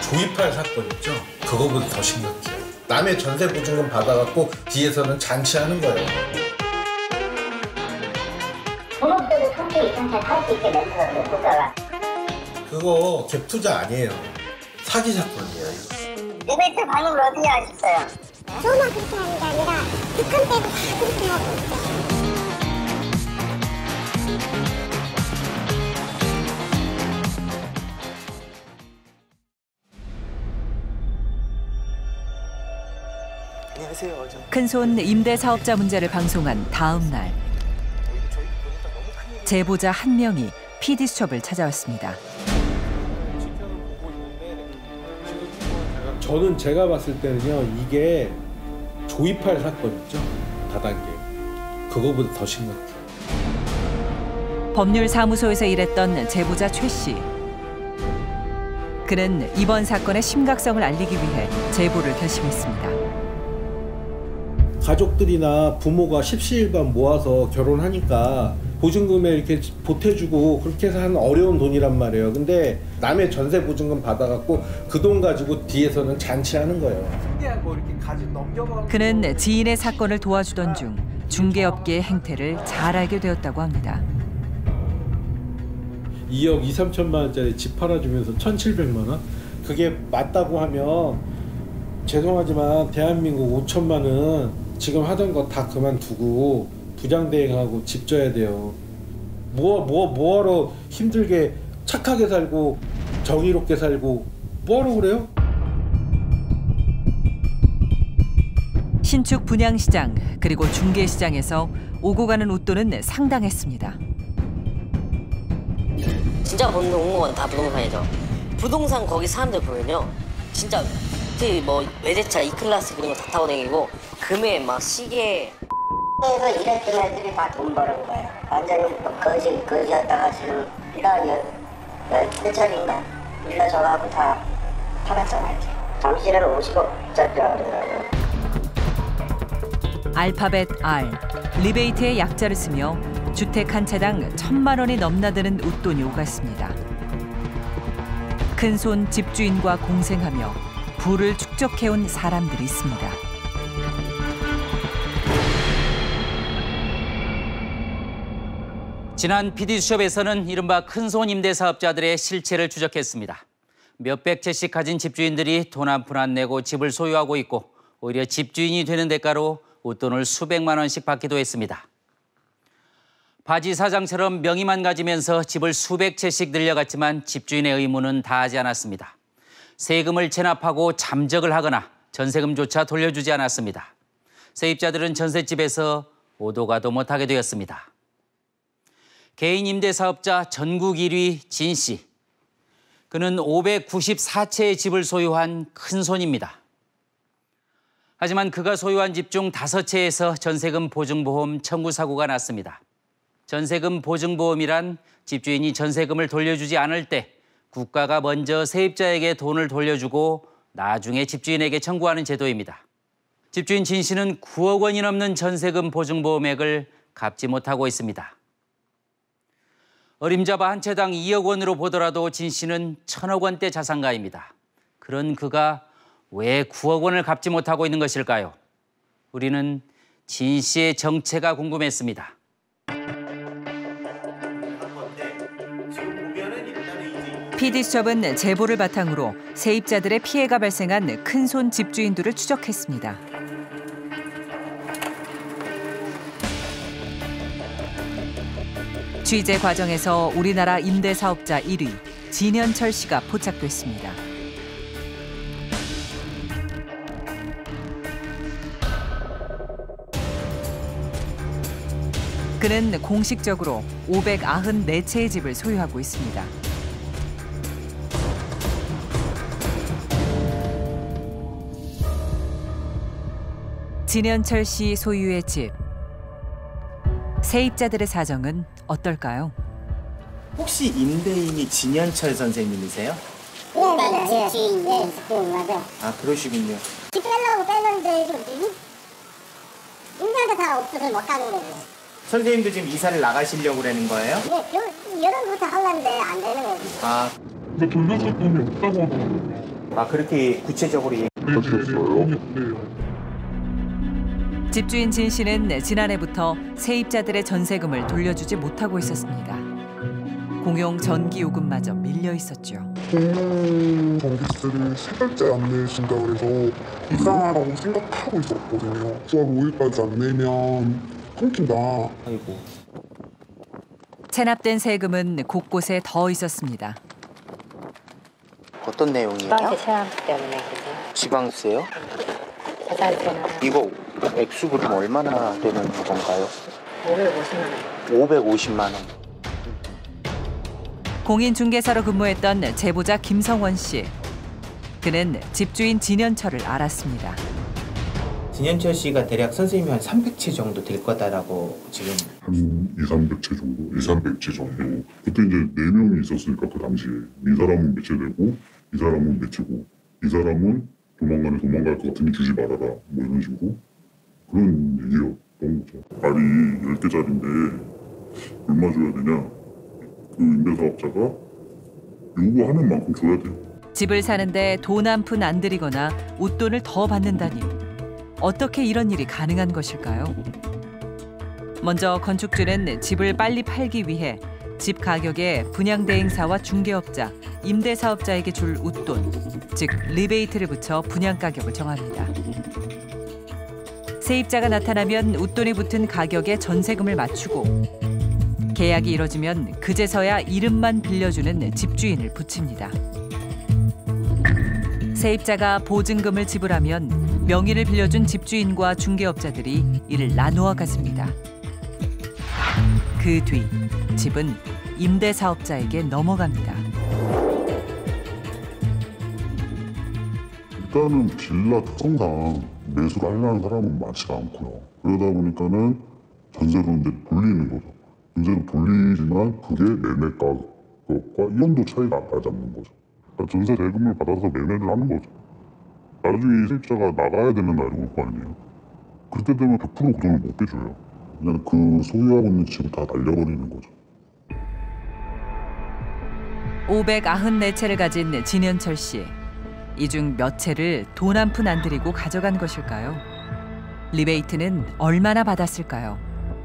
조입할 사건 있죠? 그거보다 더 심각해요. 남의 전세 보증금 받아갖고 뒤에서는 잔치하는 거예요. 본업들도 상태 이전에 할 수 있게 만들어요, 국가가. 그거 갭 투자 아니에요. 사기 사건이에요, 이거. 리베이트 방법을 어떻게 아셨어요? 저만 그렇게 하는 게 아니라 북한 빼고 다 그렇게 하고 있어요. 큰손 임대사업자 문제를 방송한 다음 날 제보자 한 명이 PD수첩을 찾아왔습니다. 저는 제가 봤을 때는요, 이게 조입할 사건 있죠? 다단계. 그거보다 더 심각해요. 법률사무소에서 일했던 제보자 최 씨. 그는 이번 사건의 심각성을 알리기 위해 제보를 결심했습니다. 가족들이나 부모가 십시일반 모아서 결혼하니까 보증금에 이렇게 보태주고 그렇게 해서 하는 어려운 돈이란 말이에요. 근데 남의 전세 보증금 받아갖고 그 돈 가지고 뒤에서는 잔치하는 거예요. 그는 지인의 사건을 도와주던 중 중개업계의 행태를 잘 알게 되었다고 합니다. 2억 2, 3천만 원짜리 집 팔아주면서 1,700만 원? 그게 맞다고 하면 죄송하지만 대한민국 5천만 원 지금 하던 거 다 그만두고 부장대행하고 집 져야 돼요. 뭐하러 힘들게 착하게 살고 정의롭게 살고 뭐하러 그래요? 신축 분양시장 그리고 중개시장에서 오고 가는 웃돈은 상당했습니다. 진짜 보는 공무원 다 부동산이죠. 부동산 거기 사람들 보면요, 진짜 뭐 외제차 E클래스 그런 거 다 타고 다니고 금에 막 시계. 그래서 일했던 애들이 다 돈 버는 거예요. 완전히 거지였다가 지금 빌라 12차례인가 빌라 저하고 다 팔았잖아요. 당시에는 50억짜리라고 그러더라고요. 알파벳 R, 리베이트의 약자를 쓰며 주택 한 채당 1,000만 원이 넘나드는 웃돈이 오갔습니다. 큰손 집주인과 공생하며 부를 축적해온 사람들이 있습니다. 지난 PD수첩에서는 이른바 큰손 임대사업자들의 실체를 추적했습니다. 몇백 채씩 가진 집주인들이 돈 한 푼 안 내고 집을 소유하고 있고 오히려 집주인이 되는 대가로 웃돈을 수백만 원씩 받기도 했습니다. 바지 사장처럼 명의만 가지면서 집을 수백 채씩 늘려갔지만 집주인의 의무는 다하지 않았습니다. 세금을 체납하고 잠적을 하거나 전세금조차 돌려주지 않았습니다. 세입자들은 전셋집에서 오도 가도 못하게 되었습니다. 개인 임대사업자 전국 1위 진 씨. 그는 594채의 집을 소유한 큰손입니다. 하지만 그가 소유한 집 중 5채에서 전세금 보증보험 청구 사고가 났습니다. 전세금 보증보험이란 집주인이 전세금을 돌려주지 않을 때 국가가 먼저 세입자에게 돈을 돌려주고 나중에 집주인에게 청구하는 제도입니다. 집주인 진 씨는 9억 원이 넘는 전세금 보증보험액을 갚지 못하고 있습니다. 어림잡아 한 채당 2억 원으로 보더라도 진 씨는 1,000억 원대 자산가입니다. 그런 그가 왜 9억 원을 갚지 못하고 있는 것일까요? 우리는 진 씨의 정체가 궁금했습니다. PD수첩은 제보를 바탕으로 세입자들의 피해가 발생한 큰손 집주인들을 추적했습니다. 취재 과정에서 우리나라 임대사업자 1위 진현철 씨가 포착됐습니다. 그는 공식적으로 594채의 집을 소유하고 있습니다. 진현철 씨 소유의 집. 세입자들의 사정은 어떨까요? 혹시 임대인이 진현철 선생님이세요? 네, 주인, 네, 맞아요. 아, 그러시군요. 집 빼려고 빼는데 지금 인자가 다 없어서 못하는 거죠. 선생님도 지금 이사를 나가시려고 그러는 거예요? 네, 여름부터 하려는데 안 되는 거죠. 아, 근데 돌려줄 돈이 없다고 하더라고요. 아, 그렇게 구체적으로 집주인 진 씨는 지난해부터 세입자들의 전세금을 돌려주지 못하고 있었습니다. 공용 전기 요금마저 밀려 있었죠. 전기세를 3달째 안 내신다 그래서 이상하다고 생각하고 있었거든요. 9월 5일까지 안 내면 끊긴다. 아이고. 체납된 세금은 곳곳에 더 있었습니다. 어떤 내용이에요? 지방세 체납 때문에 그죠? 지방세요? 자산세나 이거 액수 그럼 얼마나 되는 건가요? 550만 원. 550만 원. 공인중개사로 근무했던 제보자 김성원 씨. 그는 집주인 진현철을 알았습니다. 진현철 씨가 대략 선생님이 한 300채 정도 될 거다라고 지금. 한 200~300채 정도? 200~300채 정도. 그때 이제 4명이 있었으니까 그 당시에 이 사람은 매체되고 이 사람은 매체고 이 사람은 도망가면 도망갈 것 같으니 주지 말아라 뭐 이런 식으로 그런 얘기였던 거죠. 말이 10개짜리인데 얼마 줘야 되냐? 그 임대사업자가 요구하는 만큼 줘야 돼요. 집을 사는데 돈 한 푼 안 들이거나 웃돈을 더 받는다니 어떻게 이런 일이 가능한 것일까요? 먼저 건축주는 집을 빨리 팔기 위해 집 가격에 분양대행사와 중개업자, 임대사업자에게 줄 웃돈, 즉 리베이트를 붙여 분양가격을 정합니다. 세입자가 나타나면 웃돈이 붙은 가격에 전세금을 맞추고 계약이 이뤄지면 그제서야 이름만 빌려주는 집주인을 붙입니다. 세입자가 보증금을 지불하면 명의를 빌려준 집주인과 중개업자들이 이를 나누어 가집니다. 그 뒤 집은 임대사업자에게 넘어갑니다. 일단은 빌라 특성상 매수를 하려는 사람은 많지가 않고요. 그러다 보니까는 전세로 이제 돌리는 거죠. 전세로 돌리지만 그게 매매 가격과 1년도 차이가 안 나지 않는 거죠. 그러니까 전세 대금을 받아서 매매를 하는 거죠. 나중에 세입자가 나가야 되는 날이 올 거 아니에요. 그때 되면 100% 그 돈을 못 빼줘요. 그냥 그 소유하고 있는 집을 다 날려버리는 거죠. 594채를 가진 진현철 씨. 이 중 몇 채를 돈 한 푼 안 들이고 가져간 것일까요? 리베이트는 얼마나 받았을까요?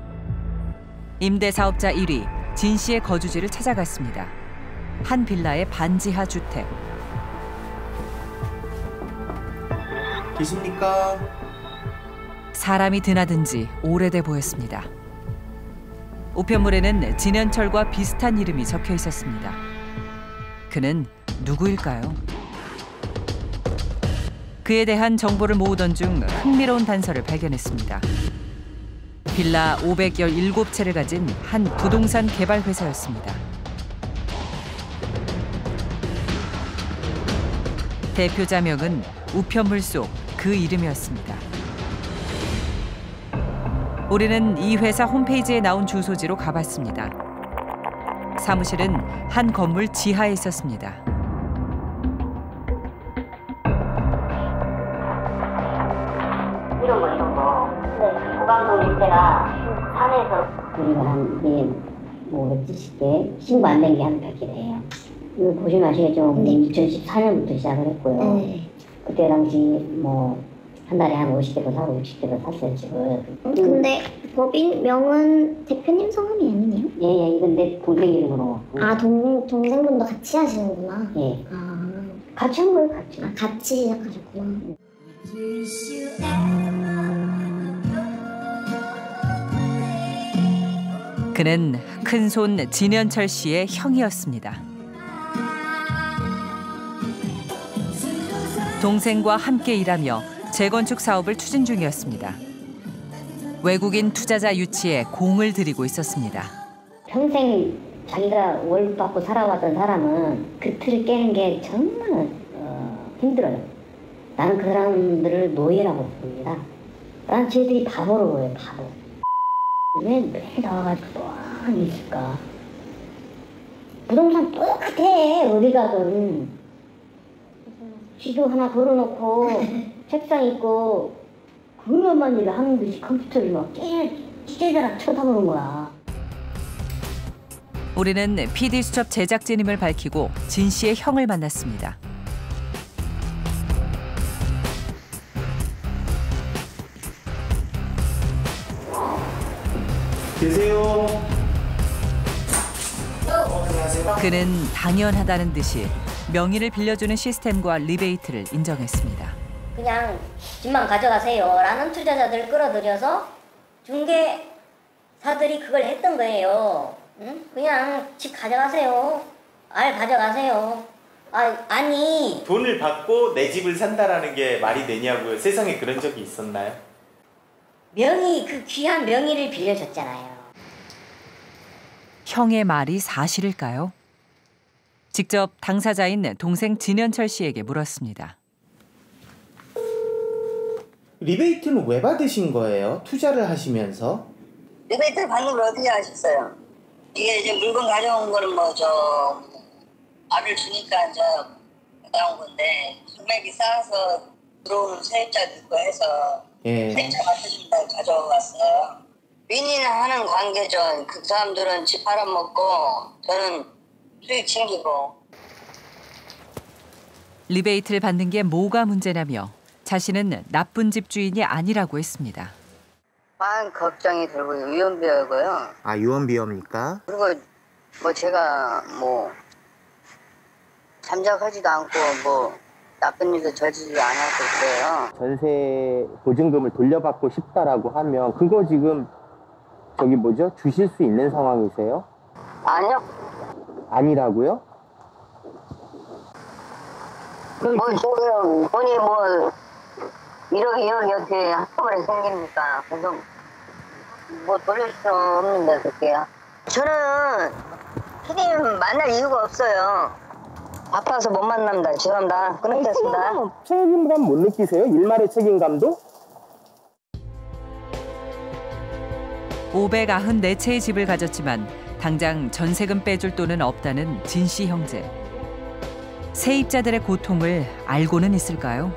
임대사업자 1위 진 씨의 거주지를 찾아갔습니다. 한 빌라의 반지하 주택. 계십니까? 사람이 드나든 지 오래돼 보였습니다. 우편물에는 진현철과 비슷한 이름이 적혀 있었습니다. 그는 누구일까요? 그에 대한 정보를 모으던 중 흥미로운 단서를 발견했습니다. 빌라 517채를 가진 한 부동산 개발 회사였습니다. 대표 자명은 우편물 속 그 이름이었습니다. 우리는 이 회사 홈페이지에 나온 주소지로 가봤습니다. 사무실은 한 건물 지하에 있었습니다. 이런 거. 네. 보강동 밑에가 산에서 우리가 한 570개 신고 안 된 게 한 100개래요. 이거 보시면 아시겠죠? 2014년부터 시작을 했고요. 네. 그때 당시 한 달에 한 50개도 사고 60개도 샀어요, 집을. 근데 법인 명은 대표님 성함이 아니네요? 예, 이건 내 동생 이름으로. 아, 동생분도 같이 하시는구나. 예. 아, 같이 한 거예요, 같이. 같이 시작하셨구나. 그는 큰손 진현철 씨의 형이었습니다. 동생과 함께 일하며 재건축 사업을 추진 중이었습니다. 외국인 투자자 유치에 공을 들이고 있었습니다. 평생 자기가 월급 받고 살아왔던 사람은 그 틀을 깨는 게 정말 힘들어요. 나는 그 사람들을 노예라고 봅니다. 난 쟤들이 바보로 보여요, 바보. 왜 매일 나와가지고 또 있을까? 부동산 똑같아, 어디 가든. 지도 하나 걸어놓고 책상 있고 그것만 일을 하는 듯이 컴퓨터를 막 찌질하게 쳐다보는 거야. 우리는 PD수첩 제작진임을 밝히고 진 씨의 형을 만났습니다. 계세요? 그는 당연하다는 듯이 명의를 빌려주는 시스템과 리베이트를 인정했습니다. 그냥 집만 가져가세요 라는 투자자들을 끌어들여서 중개사들이 그걸 했던 거예요. 응? 그냥 집 가져가세요. 알 가져가세요. 아니 돈을 받고 내 집을 산다라는 게 말이 되냐고요. 세상에 그런 적이 있었나요? 명의, 그 귀한 명의를 빌려줬잖아요. 형의 말이 사실일까요? 직접 당사자인 동생 진현철 씨에게 물었습니다. 리베이트는 왜 받으신 거예요? 투자를 하시면서? 리베이트를 받는 걸 어떻게 하셨어요? 이게 이제 물건 가져온 거는 알을 주니까 이제 나온 건데 금액이 싸서 들어오는 세입자도 있고 해서 세입자 맡으신다고 가져왔어요. 윈윈하는 관계죠. 그 사람들은 집 팔아먹고 저는 수익 챙기고. 리베이트를 받는 게 뭐가 문제냐며 자신은 나쁜 집주인이 아니라고 했습니다. 만 걱정이 들고 유언비어고요. 아, 유언비어입니까? 그리고 제가 잠적하지도 않고 나쁜 일도 저지르지 않았을 거예요. 전세 보증금을 돌려받고 싶다라고 하면 그거 지금 주실 수 있는 상황이세요? 아니요. 아니라고요? 지금 돈이 1억 2억이 어떻게 한꺼번에 생깁니까? 그래서 돌릴 수 없는데 그게요. 저는 피디님 만날 이유가 없어요. 바빠서 못 만납니다. 죄송합니다. 끊겠습니다. 책임감 못 느끼세요? 일말의 책임감도? 594채의 집을 가졌지만 당장 전세금 빼줄 돈은 없다는 진 씨 형제. 세입자들의 고통을 알고는 있을까요?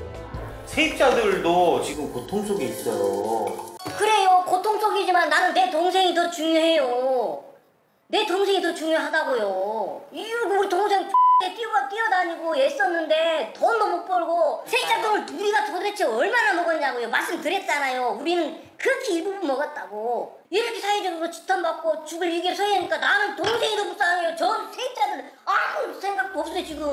세입자들도 지금 고통 속에 있어요. 그래요. 고통 속이지만 나는 내 동생이 더 중요해요. 내 동생이 더 중요하다고요. 이러고 우리 동생 뛰어다니고 애썼는데 돈도 못 벌고 세입자 돈을 우리가 도대체 얼마나 먹었냐고요. 말씀드렸잖아요. 우리는 그렇게 일부분 먹었다고. 이렇게 사회적으로 지탄받고 죽을 위기에 서야 하니까 나는 동생이 더 불쌍해요. 전 세입자들 아무 생각도 없어요 지금.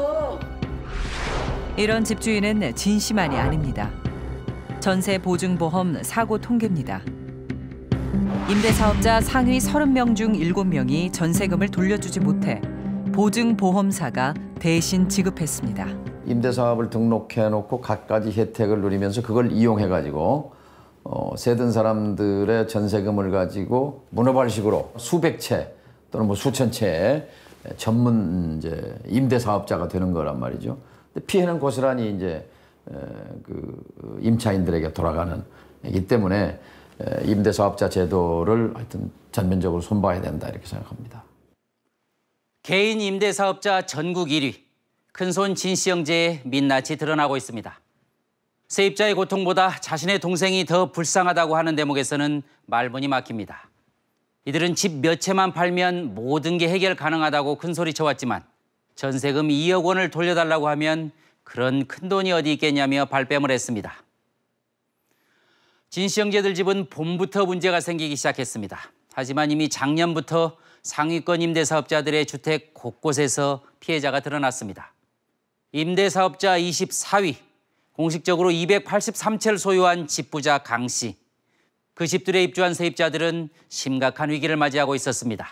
이런 집주인은 진 씨만이 아닙니다. 전세 보증보험 사고 통계입니다. 임대사업자 상위 30명 중 7명이 전세금을 돌려주지 못해 보증보험사가 대신 지급했습니다. 임대사업을 등록해놓고 갖가지 혜택을 누리면서 그걸 이용해가지고 세든 사람들의 전세금을 가지고 문어발식으로 수백 채 또는 수천 채의 전문 임대사업자가 되는 거란 말이죠. 근데 피해는 고스란히 그 임차인들에게 돌아가는 이기 때문에 임대사업자 제도를 하여튼 전면적으로 손봐야 된다 이렇게 생각합니다. 개인 임대사업자 전국 1위, 큰손 진 씨 형제의 민낯이 드러나고 있습니다. 세입자의 고통보다 자신의 동생이 더 불쌍하다고 하는 대목에서는 말문이 막힙니다. 이들은 집 몇 채만 팔면 모든 게 해결 가능하다고 큰소리쳐왔지만 전세금 2억 원을 돌려달라고 하면 그런 큰돈이 어디 있겠냐며 발뺌을 했습니다. 진 씨 형제들 집은 봄부터 문제가 생기기 시작했습니다. 하지만 이미 작년부터 상위권 임대사업자들의 주택 곳곳에서 피해자가 드러났습니다. 임대사업자 24위, 공식적으로 283채를 소유한 집부자 강 씨. 그 집들에 입주한 세입자들은 심각한 위기를 맞이하고 있었습니다.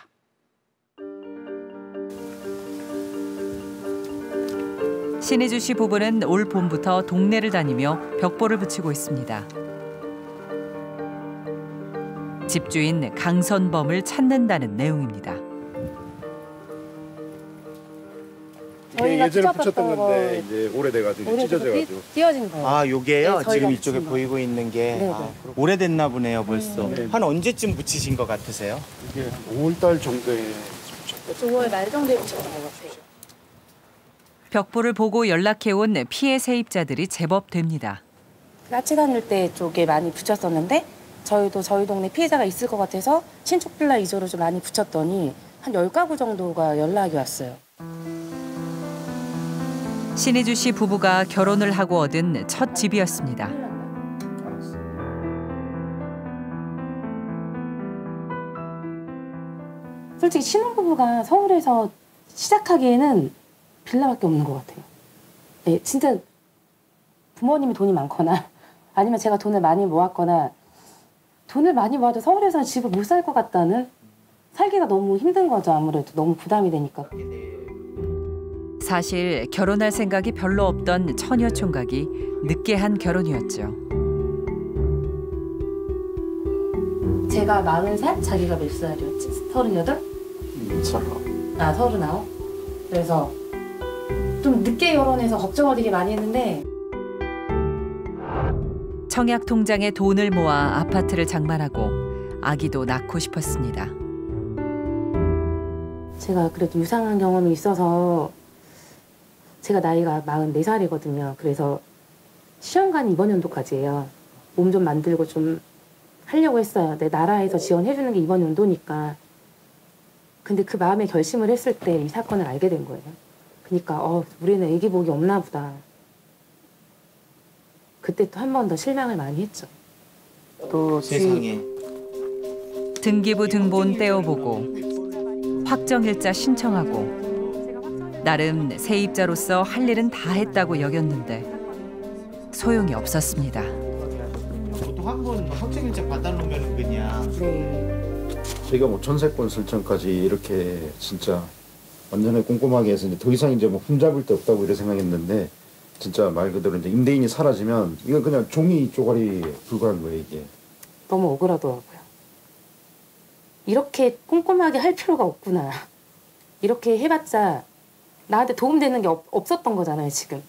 신혜주 씨 부부는 올 봄부터 동네를 다니며 벽보를 붙이고 있습니다. 집주인 강선범을 찾는다는 내용입니다. 예전에 붙였던 건데 이제 오래돼가지고 찢어져가지고 띄어진 거예요. 아, 요게요? 네, 지금 이쪽에 보이고 있는 게 오래됐나 보네요, 벌써. 한 언제쯤 붙이신 것 같으세요? 이게 5월달 정도에 붙였거든요. 5월 말 정도에 붙였던 것 같아요. 벽보를 보고 연락해온 피해 세입자들이 제법 됩니다. 같이 다닐 때 쪽에 많이 붙였었는데 저희도 저희 동네 피해자가 있을 것 같아서 신축 빌라 위주로 좀 많이 붙였더니 한 10가구 정도가 연락이 왔어요. 신혜주 씨 부부가 결혼을 하고 얻은 첫 집이었습니다. 솔직히 신혼부부가 서울에서 시작하기에는 빌라밖에 없는 것 같아요. 네, 진짜 부모님이 돈이 많거나 아니면 제가 돈을 많이 모았거나 돈을 많이 모아도 서울에서는 집을 못 살 것 같다는 살기가 너무 힘든 거죠. 아무래도 너무 부담이 되니까. 사실 결혼할 생각이 별로 없던 처녀 총각이 늦게 한 결혼이었죠. 제가 40살? 자기가 몇 살이었지? 38? 39. 그래서 좀 늦게 결혼해서 걱정을 되게 많이 했는데 청약 통장에 돈을 모아 아파트를 장만하고 아기도 낳고 싶었습니다. 제가 그래도 유상한 경험이 있어서 제가 나이가 44살이거든요. 그래서 시험관이 이번 연도까지예요. 몸 좀 만들고 좀 하려고 했어요. 내 나라에서 지원해주는 게 이번 연도니까. 근데 그 마음의 결심을 했을 때 이 사건을 알게 된 거예요. 그러니까 우리는 애기 복이 없나 보다. 그때 또 한 번 더 실망을 많이 했죠. 또 세상에. 등기부 등본 떼어보고 확정일자 신청하고 나름 세입자로서 할 일은 다 했다고 여겼는데 소용이 없었습니다. 보통 한 번 확정일자 받아놓으면 그냥. 저희가 뭐 전세권 설정까지 이렇게 진짜 완전히 꼼꼼하게 해서 이제 더 이상 이제 뭐 흠잡을 데 없다고 이렇게 생각했는데 진짜 말 그대로 이제 임대인이 사라지면 이건 그냥 종이 쪼가리에 불과한 거예요 이게. 너무 억울하더라고요. 이렇게 꼼꼼하게 할 필요가 없구나. 이렇게 해봤자 나한테 도움되는 게 없었던 거잖아요 지금.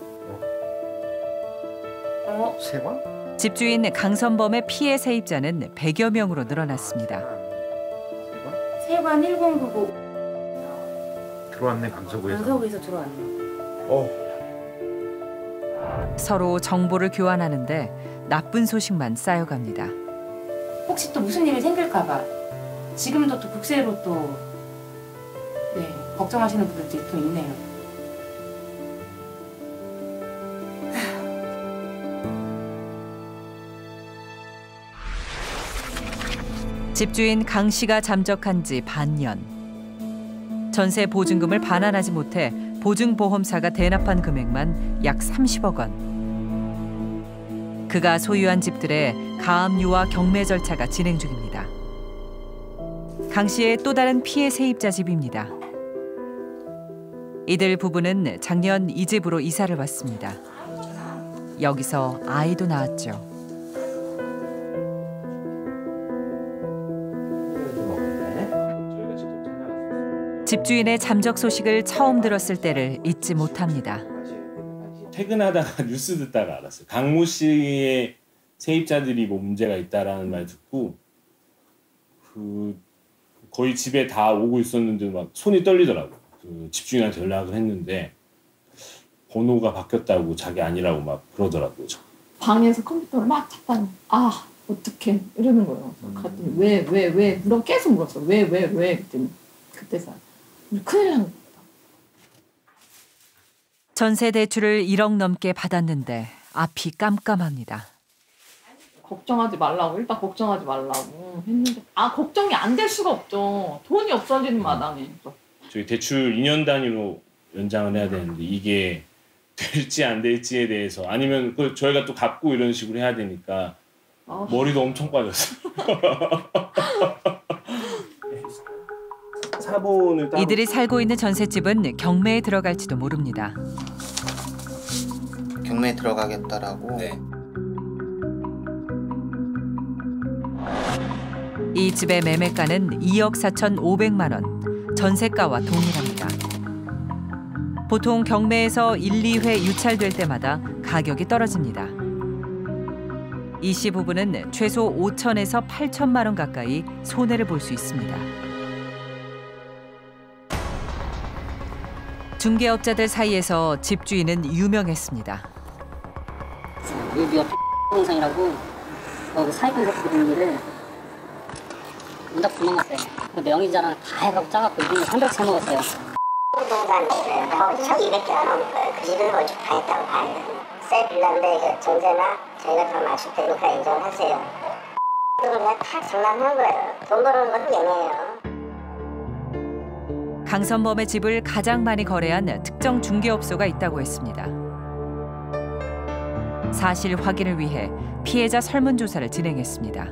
세관? 집주인 강선범의 피해 세입자는 100여 명으로 늘어났습니다. 세관 1099. 들어왔네 강서구에서. 강서구에서 들어왔네. 서로 정보를 교환하는데 나쁜 소식만 쌓여갑니다. 혹시 또 무슨 일이 생길까 봐. 지금도 또 국세로 또 걱정하시는 분들도 또 있네요. 집주인 강 씨가 잠적한 지 반년. 전세 보증금을 반환하지 못해 보증보험사가 대납한 금액만 약 30억 원. 그가 소유한 집들의 가압류와 경매 절차가 진행 중입니다. 강 씨의 또 다른 피해 세입자 집입니다. 이들 부부는 작년 이 집으로 이사를 왔습니다. 여기서 아이도 낳았죠. 집주인의 잠적 소식을 처음 들었을 때를 잊지 못합니다. 퇴근하다가 뉴스 듣다가 알았어요. 강모 씨의 세입자들이 뭐 문제가 있다라는 말 듣고 거의 집에 다 오고 있었는데 막 손이 떨리더라고요. 집주인한테 연락을 했는데 번호가 바뀌었다고 자기 아니라고 막 그러더라고요. 방에서 컴퓨터를 막 찾다니 어떡해 이러는 거예요. 그랬더니 왜 물어 계속 물었어. 왜 그랬더니 그때서 큰일 난 거다. 전세 대출을 1억 넘게 받았는데 앞이 깜깜합니다. 걱정하지 말라고 일단 걱정하지 말라고 했는데 걱정이 안 될 수가 없죠. 돈이 없어지는 마당에. 저희 대출 2년 단위로 연장을 해야 되는데 이게 될지 안 될지에 대해서 아니면 그걸 저희가 또 갚고 이런 식으로 해야 되니까 머리도 엄청 빠졌어요. 이들이 살고 있는 전셋집은 경매에 들어갈지도 모릅니다. 경매에 들어가겠다라고. 네. 이 집의 매매가는 2억 4,500만 원. 전세가와 동일합니다. 보통 경매에서 1, 2회 유찰될 때마다 가격이 떨어집니다. 이 씨 부부는 최소 5천에서 8천만 원 가까이 손해를 볼 수 있습니다. 중개업자들 사이에서 집주인은 유명했습니다. 여기가 부동산이라고 사기꾼 부분을 문답 도망갔어요. 명의자랑 다 해가고 짜갖고 이분이 300 사먹었어요. 부동산 1,200개가 넘을 거예요. 그 집을 건축 다 했다고 봐야 돼요. 새 빌라인데 전세나 저희가 더 맞출 테니까 인정을 하세요. 그건 그냥 다 장난하는 거예요. 돈 벌어는 건 예매예요. 강선범의 집을 가장 많이 거래한 특정 중개업소가 있다고 했습니다. 사실 확인을 위해 피해자 설문조사를 진행했습니다.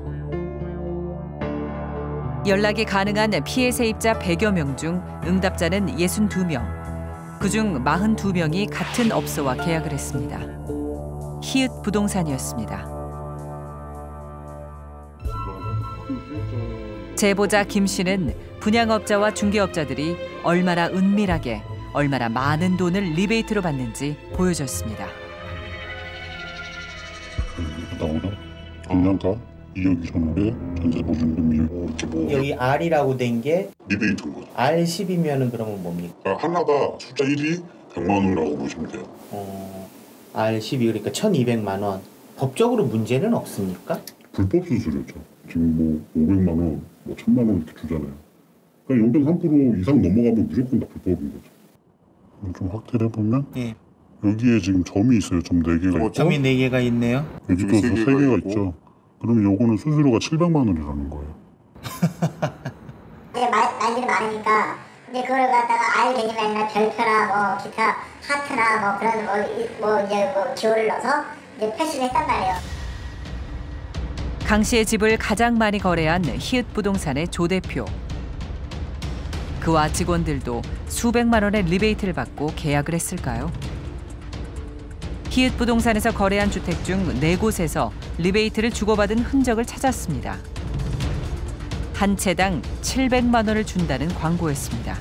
연락이 가능한 피해 세입자 100여 명 중 응답자는 62명. 그중 42명이 같은 업소와 계약을 했습니다. 히읗 부동산이었습니다. 제보자 김 씨는 분양업자와 중개업자들이 얼마나 은밀하게, 얼마나 많은 돈을 리베이트로 받는지 보여줬습니다. 분양가 2억 2천에 전세 보증금이 여기 R이라고 된 게 리베이트인 거죠. R10이면은 그러면 뭡니까? 하나가 숫자 1이 100만 원이라고 보시면 돼요. R12 그러니까 1,200만 원. 법적으로 문제는 없습니까? 불법 수수료죠. 지금 뭐 500만 원, 뭐 1,000만 원 이렇게 주잖아요. 그러니까 0.3% 이상 넘어가면 무조건 다 불법인 거죠. 좀 확대를 해보면 예. 여기에 지금 점이 있어요. 점 4개가 있고 점이 4개가 있네요. 여기도 3개가 있죠. 그러면 요거는 수수료가 700만 원이라는 거예요. 이제 말들이 많으니까 이제 그걸 갖다가 알 개념이 아니라 별표나 뭐 기타 하트나 뭐 그런 이제 기호를 넣어서 이제 표시를 했단 말이에요. 강 씨의 집을 가장 많이 거래한 히읗 부동산의 조 대표. 그와 직원들도 수백만 원의 리베이트를 받고 계약을 했을까요? 히읗 부동산에서 거래한 주택 중 4곳에서 리베이트를 주고받은 흔적을 찾았습니다. 한 채당 700만 원을 준다는 광고였습니다.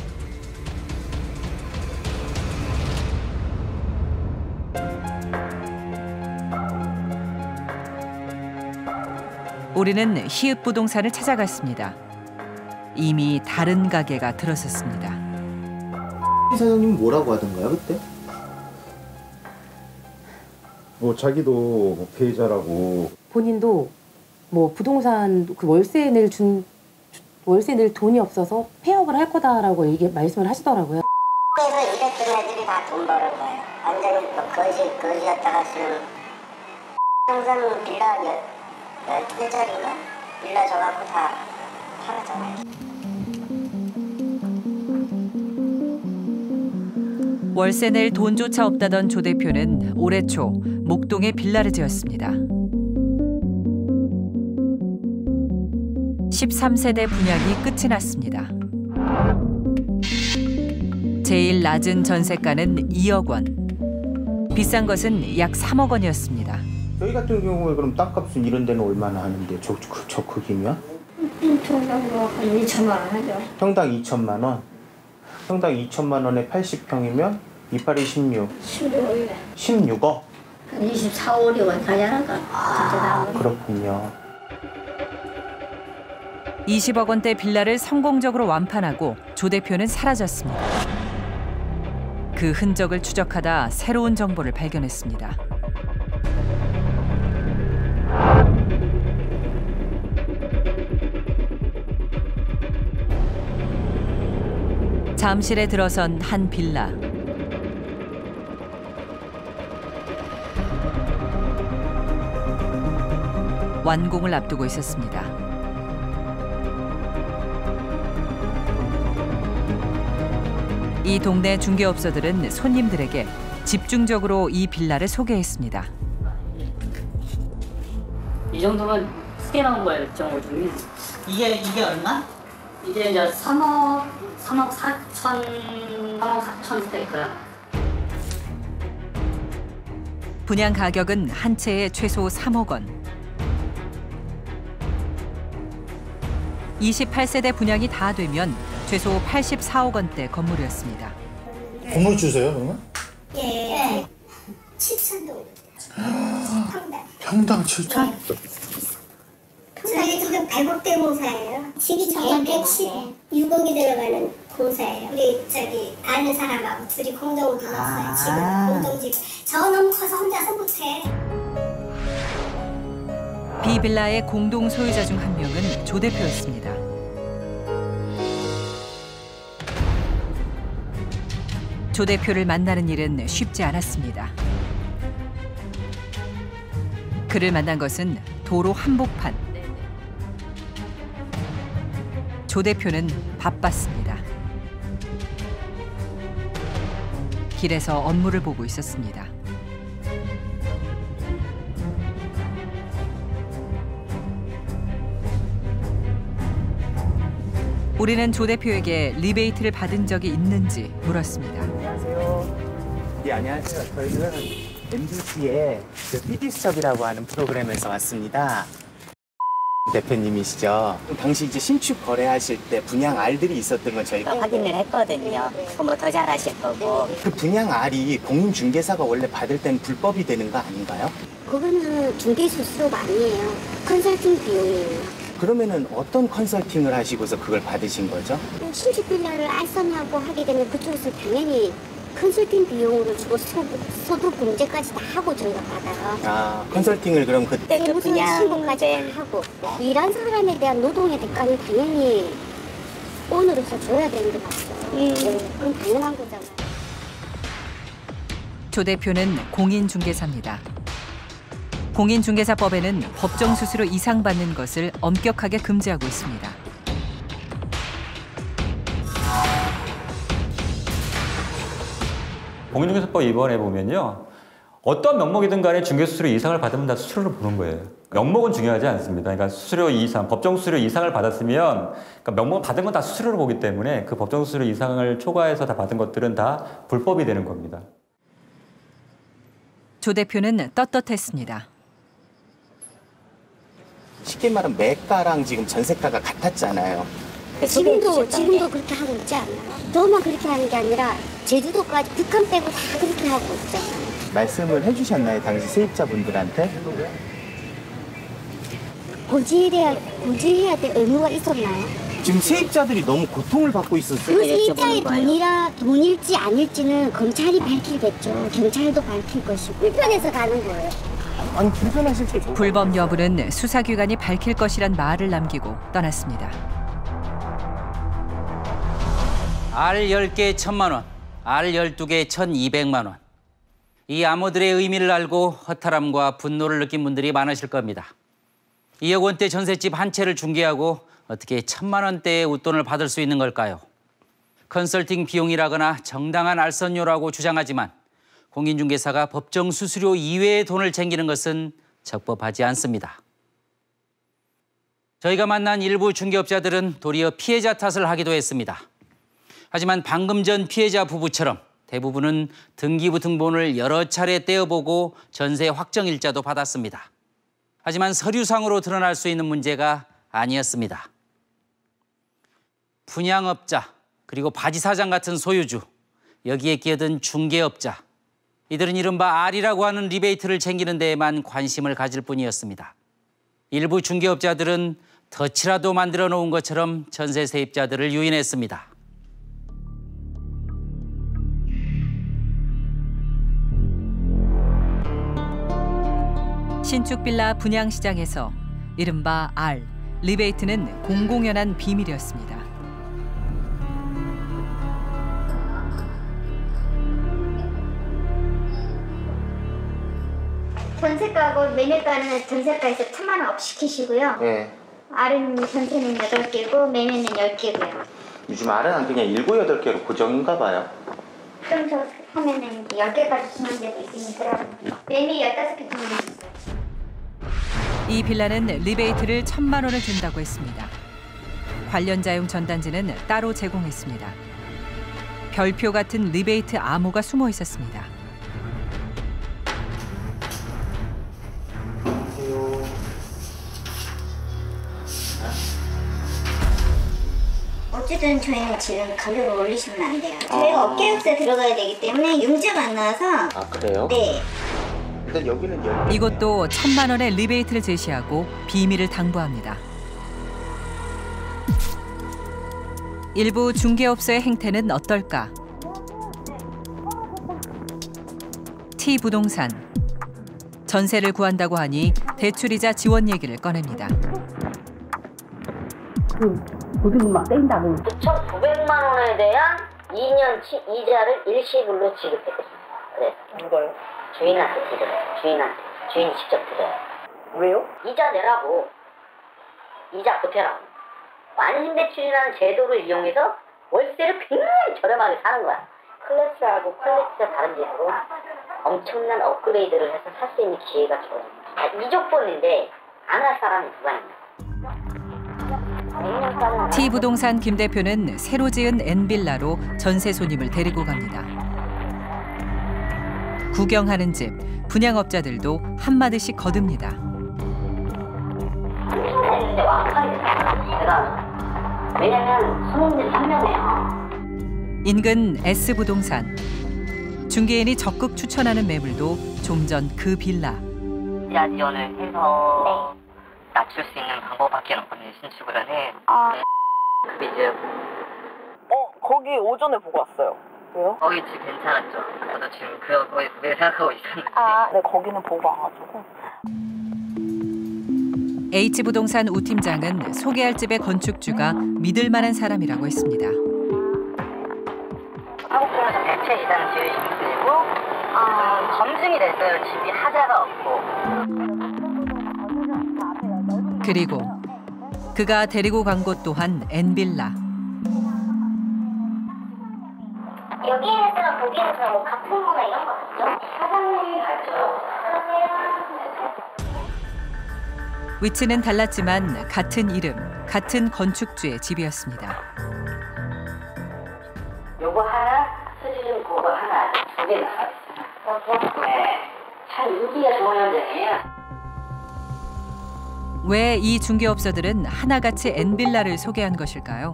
우리는 히읗 부동산을 찾아갔습니다. 이미 다른 가게가 들어섰습니다. 사장님 뭐라고 하던가요 그때? 뭐 자기도 피해자라고 본인도 뭐 부동산 그 월세 낼 돈이 없어서 폐업을 할 거다라고 말씀을 하시더라고요. 그래서 이랬던 애들이 다 돈 버는 거예요. 완전히 거지였다가 지금 항상 빌라 12개짜리인가? 빌라 줘갖고 다 팔았잖아요. 월세 낼 돈조차 없다던 조 대표는 올해 초 목동에 빌라를 지었습니다. 13세대 분양이 끝이 났습니다. 제일 낮은 전세가는 2억 원. 비싼 것은 약 3억 원이었습니다. 저희 같은 경우에 그럼 땅값은 이런 데는 얼마나 하는데 저 크기면? 평당 한 2천만 원 하죠. 평당 2천만 원? 평당 2천만 원에 80평이면 28이 16. 16억이네. 16억? 한 24, 5, 6원 가잖아. 그렇군요. 20억 원대 빌라를 성공적으로 완판하고 조 대표는 사라졌습니다. 그 흔적을 추적하다 새로운 정보를 발견했습니다. 잠실에 들어선 한 빌라. 완공을 앞두고 있었습니다. 이 동네 중개업소들은 손님들에게 집중적으로 이 빌라를 소개했습니다. 이 정도면 크게 나온 거예요, 이 정도 중에. 이게 얼마? 이게 이제 3억 4천 될 거야. 분양 가격은 한 채에 최소 3억 원. 28세대 분양이 다 되면 최소 84억 원대 건물이었습니다. 건물 주세요, 그러면? 예. 7천도. 평당 7천? 저희 지금 100억대 공사예요. 집이 저희 116억이 들어가는 공사예요. 우리 아는 사람하고 둘이 공동으로 들었어요. 지금 공동집. 저 너무 커서 혼자서 못해. 비빌라의 공동 소유자 중 한 명은 조 대표였습니다. 조 대표를 만나는 일은 쉽지 않았습니다. 그를 만난 것은 도로 한복판. 조 대표는 바빴습니다. 길에서 업무를 보고 있었습니다. 우리는 조 대표에게 리베이트를 받은 적이 있는지 물었습니다. 안녕하세요. 네, 안녕하세요. 저희는 MBC의 PD수첩이라고 하는 프로그램에서 왔습니다. 대표님이시죠? 당시 이제 신축 거래하실 때 분양 알들이 있었던 건 저희가 확인을 했거든요. 뭐 더 잘하실 거고. 그 분양 알이 공인중개사가 원래 받을 땐 불법이 되는 거 아닌가요? 그거는 중개 수수료 아니에요. 컨설팅 비용이에요. 그러면은 어떤 컨설팅을 하시고서 그걸 받으신 거죠? 신축 빌라를 알선하고 하게 되면 그쪽에서 당연히 컨설팅 비용으로 주고 소득 공제까지 다 하고 저희가 받아요. 아, 컨설팅을 그럼 그때 무슨 신고까지 다 하고 일한 사람에 대한 노동의 대가는 당연히 오너로서 줘야 되는 게 맞죠. 네, 그건 당연한 거잖아요. 조 대표는 공인중개사입니다. 공인중개사법에는 법정 수수료 이상 받는 것을 엄격하게 금지하고 있습니다. 공인중개사법 위반해 보면요, 어떤 명목이든 간에 중개수수료 이상을 받으면 다 수수료를 보는 거예요. 명목은 중요하지 않습니다. 그러니까 수수료 이상, 법정 수수료 이상을 받았으면, 그러니까 명목을 받은 건 다 수수료로 보기 때문에 그 법정 수수료 이상을 초과해서 다 받은 것들은 다 불법이 되는 겁니다. 조 대표는 떳떳했습니다. 쉽게 말하면 매가랑 지금 전세가가 같았잖아요. 지금도 그렇게 하고 있지 않나요? 저만 그렇게 하는 게 아니라 제주도까지 북한 빼고 다 그렇게 하고 있잖아요. 말씀을 해주셨나요? 당시 세입자분들한테? 고지해야 될 의무가 있었나요? 지금 세입자들이 너무 고통을 받고 있었어요. 그 세입자의 돈일지 아닐지는 검찰이 밝히겠죠. 경찰도 밝힐 것이고 불편해서 가는 거예요. 아니 불편하실 때 불법 여부는 수사기관이 밝힐 것이란 말을 남기고 떠났습니다. 알 10개 1,000만 원, 알 12개 1,200만 원. 이 암호들의 의미를 알고 허탈함과 분노를 느낀 분들이 많으실 겁니다. 2억 원대 전셋집 한 채를 중개하고 어떻게 1,000만 원대의 웃돈을 받을 수 있는 걸까요? 컨설팅 비용이라거나 정당한 알선료라고 주장하지만 공인중개사가 법정 수수료 이외의 돈을 챙기는 것은 적법하지 않습니다. 저희가 만난 일부 중개업자들은 도리어 피해자 탓을 하기도 했습니다. 하지만 방금 전 피해자 부부처럼 대부분은 등기부등본을 여러 차례 떼어보고 전세 확정일자도 받았습니다. 하지만 서류상으로 드러날 수 있는 문제가 아니었습니다. 분양업자, 그리고 바지사장 같은 소유주, 여기에 끼어든 중개업자, 이들은 이른바 R이라고 하는 리베이트를 챙기는 데에만 관심을 가질 뿐이었습니다. 일부 중개업자들은 덫이라도 만들어 놓은 것처럼 전세 세입자들을 유인했습니다. 신축 빌라 분양 시장에서 이른바 R, 리베이트는 공공연한 비밀이었습니다. 전세가하고 매매가는 전세가에서 1,000만 원 업 시키시고요. 네. R은 전세는 8개고 매매는 10개고요. 요즘 알은 그냥 7, 8개로 고정인가 봐요. 그럼 저 하면은 10개까지 주는 데도 있으니까 매매 15개 주면 있어요. 이 빌라는 리베이트를 1,000만 원을 준다고 했습니다. 관련자용 전단지는 따로 제공했습니다. 별표 같은 리베이트 암호가 숨어 있었습니다. 어쨌든 저희는 지금 가격을 올리시면 안 돼요. 저희가 업계육세 들어가야 되기 때문에 융자가 안 나와서. 아 그래요? 네. 일단 여기는 이것도 1,000만 원의 리베이트를 제시하고 비밀을 당부합니다. 일부 중개업소의 행태는 어떨까? T부동산. 전세를 구한다고 하니 대출이자 지원 얘기를 꺼냅니다. 보증금 막 떼인다고. 9,900만 원에 대한 2년치 이자를 일시불로 지급했어요. 그래. 누가요? 주인한테 드려요. 주인이 직접 드려요. 왜요? 이자 내라고. 이자 보태라고. 완신대출이라는 제도를 이용해서 월세를 굉장히 저렴하게 사는 거야. 클래스하고 퀄리티가 다른 집으로 엄청난 업그레이드를 해서 살 수 있는 기회가 주어집니다. 이족본인데 안 할 사람이 누가 있나? T부동산 김 대표는 새로 지은 N빌라로 전세 손님을 데리고 갑니다. 구경하는 집, 분양업자들도 한마디씩 거듭니다. 왜냐면 손님들이 현명해요. 인근 S부동산. 중개인이 적극 추천하는 매물도 좀 전 그 빌라. 이자 지원을 해서 낮출 수 있는 방법밖에 없거든요. 신축을 해. 급이죠. 거기 오전에 보고 왔어요. 왜요? 거기 집 괜찮았죠. 저도 지금 거기 생각하고 있었는데. 네, 거기는 보고 와가지고. H부동산 우 팀장은 소개할 집의 건축주가 믿을 만한 사람이라고 했습니다. 한국 중에서 대체 이상 지으신 분이고 검증이 됐어요. 집이 하자가 없고. 그리고 그가 데리고 간 곳 또한 N빌라. 여기에서랑 거기에서 뭐 같은 거나 이런 거 같죠? 사장님 같죠? 위치는 달랐지만 같은 이름, 같은 건축주의 집이었습니다. 요거 하나, 수지름 그거 하나, 두 개 나왔어요. 네, 참 인기가 좋은 현장이에요. 왜 이 중개업소들은 하나같이 N빌라를 소개한 것일까요?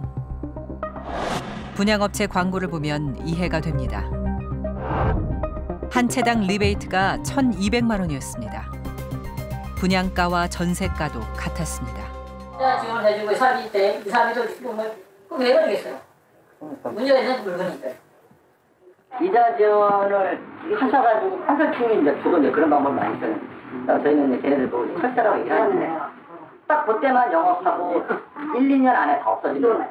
분양업체 광고를 보면 이해가 됩니다. 한 채당 리베이트가 1,200만 원이었습니다. 분양가와 전세가도 같았습니다. 이자 지원을 해주고 사람이 있대. 이 사람이 또 그럼 왜 그러겠어요? 문제가 있는 물건인데. 이자 지원을 하셔가지고 컨설팅이 이제 주로 이제 그런 방법을 많이 써요. 저희는 이제 걔네들 보고 철새라고 얘기를 하는데 딱 그때만 영업하고 1, 2년 안에 다 없어지는.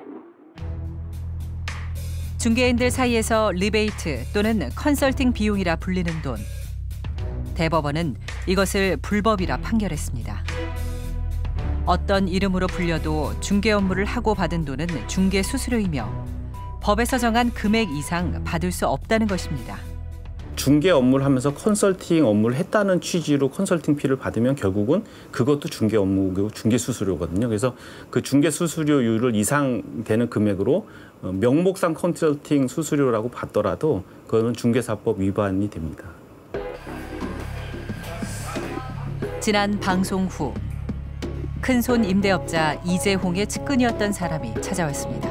중개인들 사이에서 리베이트 또는 컨설팅 비용이라 불리는 돈. 대법원은 이것을 불법이라 판결했습니다. 어떤 이름으로 불려도 중개 업무를 하고 받은 돈은 중개 수수료이며 법에서 정한 금액 이상 받을 수 없다는 것입니다. 중개 업무를 하면서 컨설팅 업무를 했다는 취지로 컨설팅 피를 받으면 결국은 그것도 중개 업무고 중개 수수료거든요. 그래서 그 중개 수수료율을 이상 되는 금액으로 명목상 컨설팅 수수료라고 받더라도 그거는 중개사법 위반이 됩니다. 지난 방송 후 큰손 임대업자 이재홍의 측근이었던 사람이 찾아왔습니다.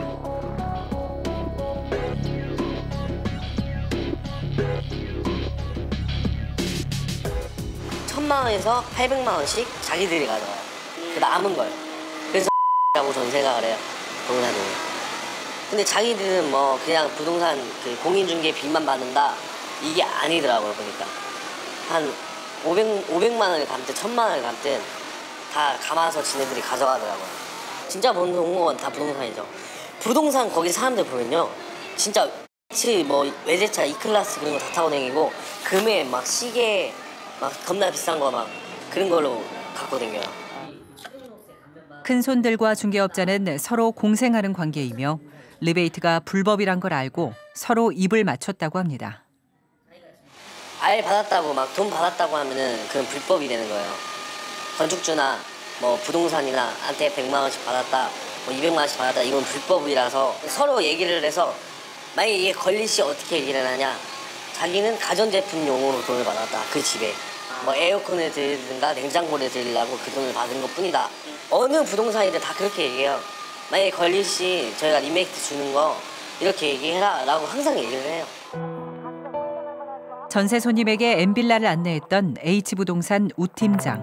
천만 원에서 800만 원씩 자기들이 가져와요. 그 남은 걸. 그래서 라고 전 생각을 해요. 부동산은. 근데 자기들은 뭐 그냥 부동산 그 공인중개 빚만 받는다 이게 아니더라고요. 보니까 한 500만 원을 감든 1000만 원을 감든 다 감아서 지네들이 가져가더라고요. 진짜 보는 건 다 부동산이죠. 부동산 거기 사람들 보면요. 진짜 뭐 외제차 E클래스 그런 거 다 타고 다니고 금에 막 시계 막 겁나 비싼 거 막 그런 걸로 갖고 다녀요. 큰손들과 중개업자는 서로 공생하는 관계이며 리베이트가 불법이란 걸 알고 서로 입을 맞췄다고 합니다. 알 받았다고 막 돈 받았다고 하면은 그건 불법이 되는 거예요. 건축주나 뭐 부동산이나 한테 100만 원씩 받았다, 뭐 200만 원씩 받았다 이건 불법이라서 서로 얘기를 해서 만약에 이게 걸릴 시 어떻게 얘기를 하냐. 자기는 가전제품용으로 돈을 받았다. 그 집에. 뭐 에어컨을 드리든가 냉장고를 드리려고 그 돈을 받은 것뿐이다. 어느 부동산이든 다 그렇게 얘기해요. 만약에 걸릴 시 저희가 리메이트 주는 거 이렇게 얘기해라 라고 항상 얘기를 해요. 전세 손님에게 N빌라를 안내했던 H부동산 우 팀장.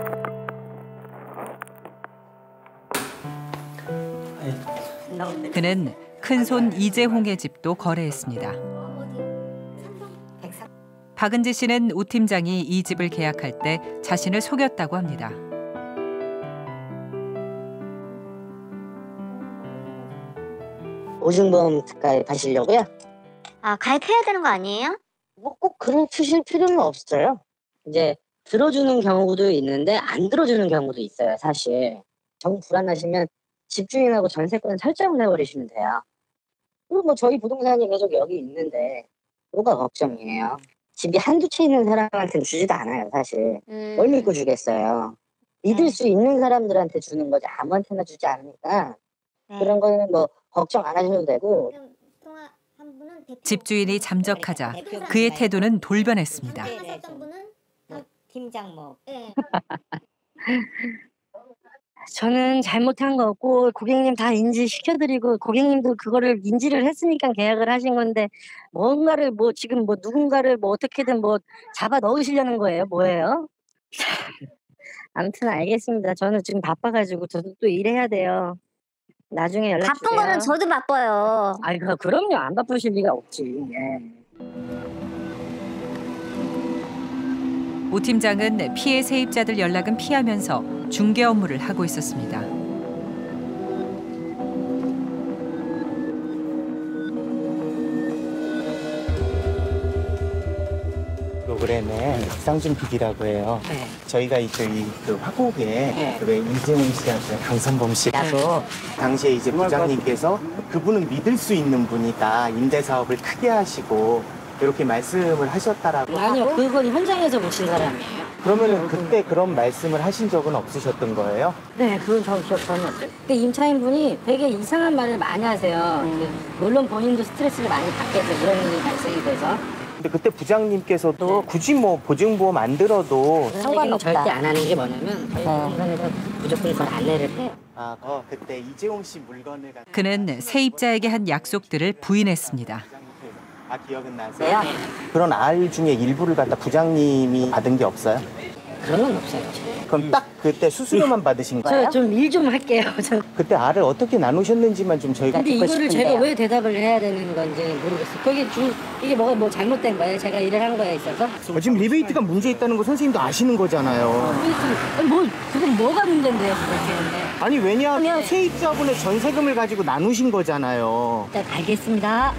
그는 큰손 이재홍의 집도 거래했습니다. 박은지 씨는 우 팀장이 이 집을 계약할 때 자신을 속였다고 합니다. 보증보험 가입하시려고요? 아, 가입해야 되는 거 아니에요? 뭐 꼭 그런 추실 필요는 없어요. 이제 들어주는 경우도 있는데 안 들어주는 경우도 있어요. 사실 정 불안하시면 집주인하고 전세권 설정을 해버리시면 돼요. 그리고 뭐 저희 부동산이 계속 여기 있는데 뭐가 걱정이에요? 집이 한두 채 있는 사람한테는 주지도 않아요, 사실. 뭘 믿고 주겠어요. 믿을 수 있는 사람들한테 주는 거지 아무한테나 주지 않으니까 그런 거는 뭐 걱정 안 하셔도 되고. 집주인이 잠적하자 그의 태도는 돌변했습니다. 팀장 뭐. 저는 잘못한 거 없고 고객님 다 인지시켜드리고 고객님도 그거를 인지를 했으니까 계약을 하신 건데 뭔가를 뭐 지금 뭐 누군가를 뭐 어떻게든 뭐 잡아 넣으시려는 거예요? 뭐예요? 아무튼 알겠습니다. 저는 지금 바빠가지고 저도 또 일해야 돼요. 나중에 연락 주세요. 바쁜 거는 저도 바빠요. 아이 그럼요. 안 바쁘실 리가 없지. 예. 오 팀장은 피해 세입자들 연락은 피하면서 중개 업무를 하고 있었습니다. 프로그램에 이상준 PD라고 해요. 네. 저희가 이제 그 화곡에 네. 왜 임재훈 씨하고 강선범 씨하고 당시에 이제 부장님께서 그분은 믿을 수 있는 분이다. 임대 사업을 크게 하시고 이렇게 말씀을 하셨다라고. 아니요, 그건 현장에서 보신 사람이에요. 그러면은 그때 그런 말씀을 하신 적은 없으셨던 거예요? 네, 그건 저 기억 전혀 없어요. 근데 임차인 분이 되게 이상한 말을 많이 하세요. 물론 본인도 스트레스를 많이 받겠죠. 이런 일이 발생이 돼서. 근데 그때 부장님께서도 굳이 뭐 보증보험 안 들어도 상관없다. 절대 안 하는 게 뭐냐면 저희가 무조건 그걸 안내를 해요. 그때 이재용 씨 물건을 그는 세입자에게 한 약속들을 부인했습니다. 기억은 나세요? 그런 알 중에 일부를 갖다 부장님이 받은 게 없어요? 그런 건 없어요. 그럼 딱 그때 수수료만 받으신 거예요? 저 좀 일 좀 할게요. 그때 알을 어떻게 나누셨는지만 좀 저희가 근데 듣고 이거를 싶은데요. 제가 왜 대답을 해야 되는 건지 모르겠어요. 거기 이게 뭐가 뭐 잘못된 거예요? 제가 일을 한 거에 있어서? 지금 리베이트가 문제 있다는 거 선생님도 아시는 거잖아요. 뭐 그건 뭐가 문제인데요? 그렇게. 아니 왜냐하면 세입자분의 전세금을 가지고 나누신 거잖아요. 일단 알겠습니다.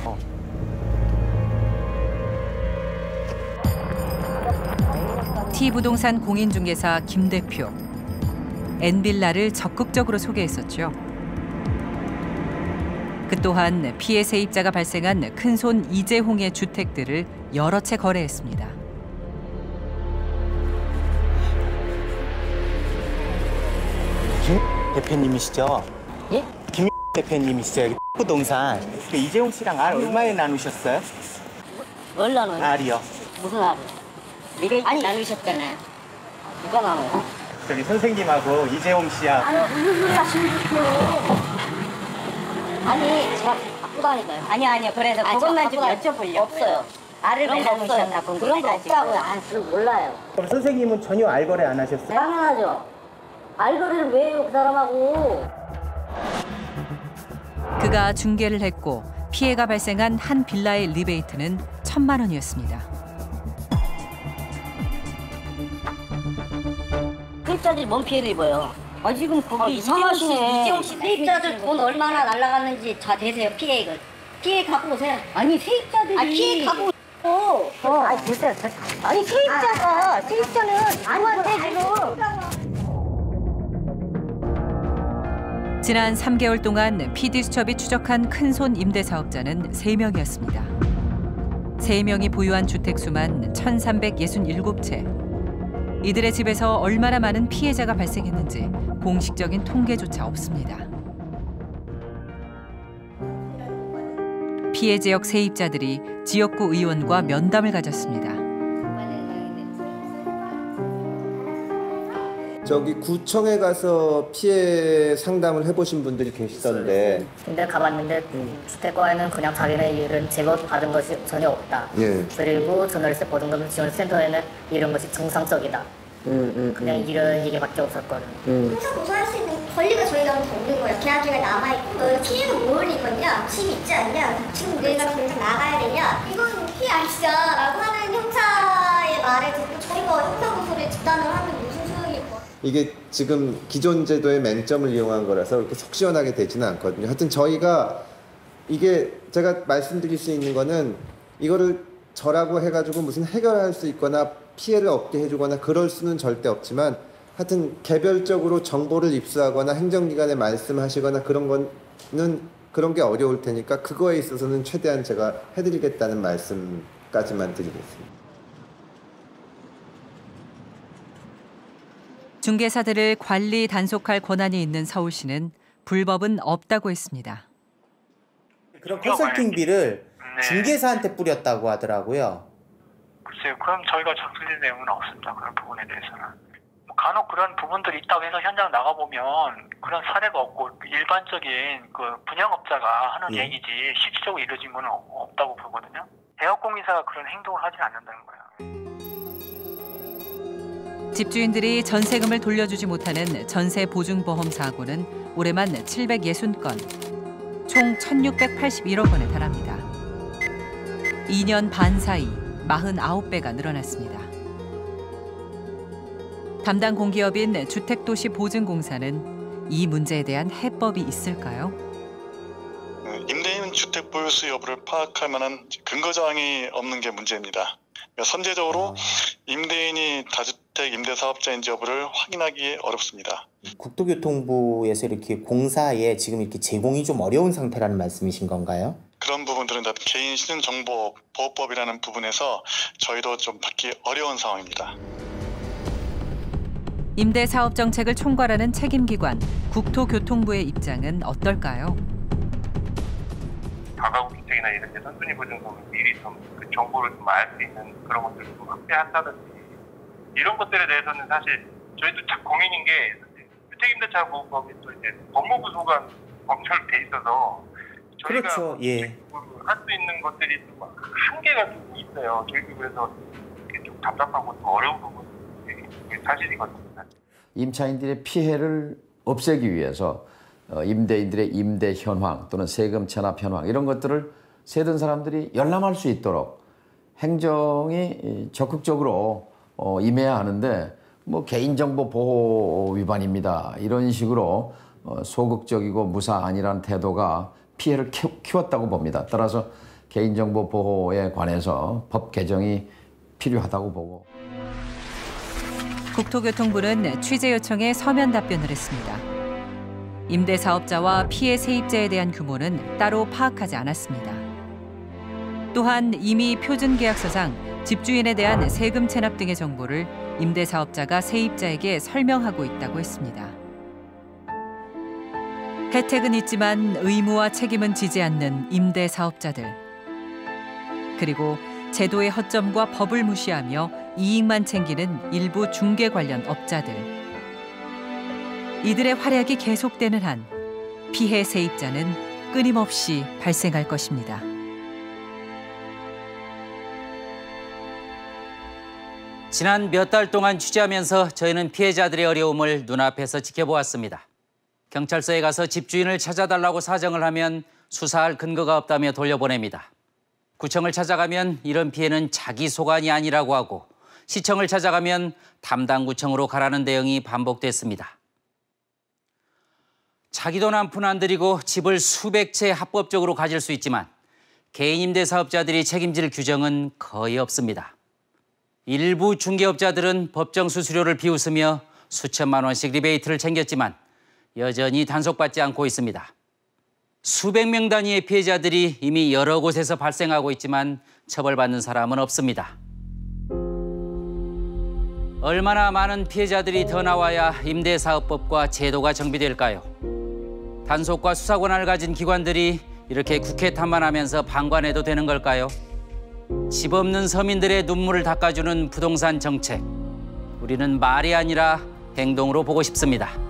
T부동산 공인중개사 김 대표. N빌라를 적극적으로 소개했었죠. 그 또한 피해 세입자가 발생한 큰손 이재홍의 주택들을 여러 채 거래했습니다. 김 대표님이시죠? 예? 김 대표님이시죠? 부동산. 그 이재용 씨랑 알 얼마에 나누셨어요? 뭘 나눠요? 알이요. 무슨 알이요? 미래이 나누셨잖아요. 누가 나눠요? 저기 선생님하고 이재용 씨하고. 아니 무슨 소리 하시는 거예요? 아니 제가 갖고 다니까요. 아니요. 그래서 그것만 좀 여쭤보려고. 없어요. 알을 왜 나누셨다고. 그런 거 없다고요. 그걸 몰라요. 그럼 선생님은 전혀 알 거래 안 하셨어요? 당연하죠. 알거리를 왜 해요, 그 사람하고. 그가 중개를 했고 피해가 발생한 한 빌라의 리베이트는 1,000만 원이었습니다. 세입자들이 뭔 피해를 입어요? 지금 거기 이상하시네. 이재용 씨 세입자들 돈 얼마나 날라갔는지 다 대세요, 피해액을. 피해 갖고 오세요. 아니, 세입자들이. 피해 갖고 오세요. 아니, 됐어요. 아니, 세입자는 누구한테 지금. 지난 3개월 동안 PD수첩이 추적한 큰손 임대사업자는 3명이었습니다. 3명이 보유한 주택수만 1,367채. 이들의 집에서 얼마나 많은 피해자가 발생했는지 공식적인 통계조차 없습니다. 피해 지역 세입자들이 지역구 의원과 면담을 가졌습니다. 저기 구청에 가서 피해 상담을 해보신 분들이 계시던데. 근데 가봤는데 주택과에는 그냥 자기네 일은 제법 받은 것이 전혀 없다. 예. 그리고 전월세 보증금 지원센터에는 이런 것이 정상적이다. 그냥 이런 얘기밖에 없었거든. 혼자 고소할 수 있는 권리가 저희한테 없는 거예요. 계약기가 남아있고 피해가 뭘 입었냐, 짐이 있지 않냐, 지금 내가 당장 나가야 되냐, 이건 피해 아시자라고 하는 형사의 말에 듣고 저희가 형사고소를 집단을 하면 무슨 소용이 있고. 이게 지금 기존 제도의 맹점을 이용한 거라서 그렇게 속 시원하게 되지는 않거든요. 하여튼 저희가 이게 제가 말씀드릴 수 있는 거는 이거를 저라고 해가지고 무슨 해결할 수 있거나 피해를 없게 해주거나 그럴 수는 절대 없지만 하여튼 개별적으로 정보를 입수하거나 행정기관에 말씀하시거나 그런 거는 그런 게 어려울 테니까 그거에 있어서는 최대한 제가 해드리겠다는 말씀 까지만 드리겠습니다. 중개사들을 관리 단속할 권한이 있는 서울시는 불법은 없다고 했습니다. 그런 컨설팅비를 중개사한테 뿌렸다고 하더라고요. 글쎄요. 그럼 저희가 접수된 내용은 없습니다. 그런 부분에 대해서는. 간혹 그런 부분들이 있다고 해서 현장 나가보면 그런 사례가 없고 일반적인 그 분양업자가 하는 얘기지 실질적으로 이루어진 건 없다고 보거든요. 대업공인사가 그런 행동을 하진 않는다는 거예요. 집주인들이 전세금을 돌려주지 못하는 전세보증보험 사고는 올해만 760건, 총 1,681억 원에 달합니다. 2년 반 사이 49배가 늘어났습니다. 담당 공기업인 주택도시보증공사는 이 문제에 대한 해법이 있을까요? 임대인 주택 보유수 여부를 파악할 만한 근거사항이 없는 게 문제입니다. 선제적으로 임대인이 다주택 임대사업자인지 여부를 확인하기 어렵습니다. 국토교통부에서 이렇게 공사에 지금 이렇게 제공이 좀 어려운 상태라는 말씀이신 건가요? 그런 부분들은 다 개인신용정보보호법이라는 부분에서 저희도 좀 받기 어려운 상황입니다. 임대사업 정책을 총괄하는 책임기관 국토교통부의 입장은 어떨까요? 다가구 주택이나 이런 데 선순위 보증금을 미리 좀 그 정보를 좀 알 수 있는 그런 것들을 좀 확대한다든지 이런 것들에 대해서는 사실 저희도 참 고민인 게 주택임대차 보호법이 또 이제 법무부 소관 검찰돼 있어서 저희가 그렇죠. 예. 할 수 있는 것들이 좀 한계가 좀 있어요. 저희도 그래서 좀 답답하고 좀 어려운 부분이 사실이거든요. 임차인들의 피해를 없애기 위해서 임대인들의 임대 현황 또는 세금 체납 현황 이런 것들을 세든 사람들이 열람할 수 있도록 행정이 적극적으로 임해야 하는데 뭐 개인정보 보호 위반입니다. 이런 식으로 소극적이고 무사안이라는 태도가 피해를 키웠다고 봅니다. 따라서 개인정보 보호에 관해서 법 개정이 필요하다고 보고. 국토교통부는 취재 요청에 서면 답변을 했습니다. 임대사업자와 피해 세입자에 대한 규모는 따로 파악하지 않았습니다. 또한 이미 표준계약서상 집주인에 대한 세금 체납 등의 정보를 임대사업자가 세입자에게 설명하고 있다고 했습니다. 혜택은 있지만 의무와 책임은 지지 않는 임대사업자들. 그리고 제도의 허점과 법을 무시하며 이익만 챙기는 일부 중개 관련 업자들. 이들의 활약이 계속되는 한 피해 세입자는 끊임없이 발생할 것입니다. 지난 몇 달 동안 취재하면서 저희는 피해자들의 어려움을 눈앞에서 지켜보았습니다. 경찰서에 가서 집주인을 찾아달라고 사정을 하면 수사할 근거가 없다며 돌려보냅니다. 구청을 찾아가면 이런 피해는 자기 소관이 아니라고 하고 시청을 찾아가면 담당 구청으로 가라는 내용이 반복됐습니다. 자기 돈 한 푼 안 들이고 집을 수백 채 합법적으로 가질 수 있지만 개인 임대 사업자들이 책임질 규정은 거의 없습니다. 일부 중개업자들은 법정 수수료를 비웃으며 수천만 원씩 리베이트를 챙겼지만 여전히 단속받지 않고 있습니다. 수백 명 단위의 피해자들이 이미 여러 곳에서 발생하고 있지만 처벌받는 사람은 없습니다. 얼마나 많은 피해자들이 더 나와야 임대사업법과 제도가 정비될까요? 단속과 수사 권한을 가진 기관들이 이렇게 국회 탐만하면서 방관해도 되는 걸까요? 집 없는 서민들의 눈물을 닦아주는 부동산 정책. 우리는 말이 아니라 행동으로 보고 싶습니다.